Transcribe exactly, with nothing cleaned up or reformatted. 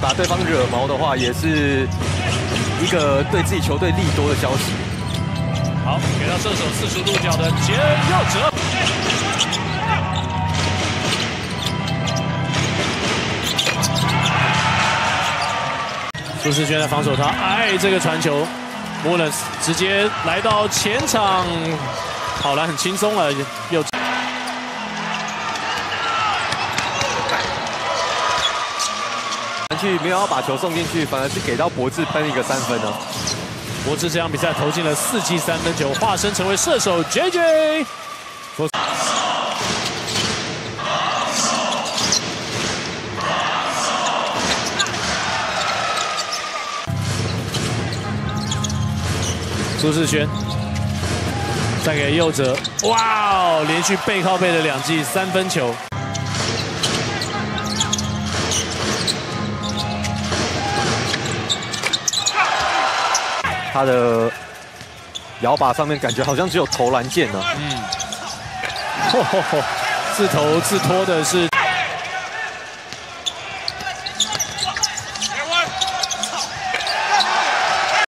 把对方惹毛的话，也是一个对自己球队利多的消息。 好，给到射手四十度角的简佑哲。 舒适圈在防守他，哎，这个传球 ，Mullins 直接来到前场，跑篮很轻松了，又去没有要把球送进去，反而是给到博智喷一个三分呢。 博智这场比赛投进了四记三分球，化身成为射手 J J。 舒适圈，再给佑哲，哇哦，连续背靠背的两记三分球。 他的摇把上面感觉好像只有投篮键呢。 嗯，吼吼吼，自投自脱的是。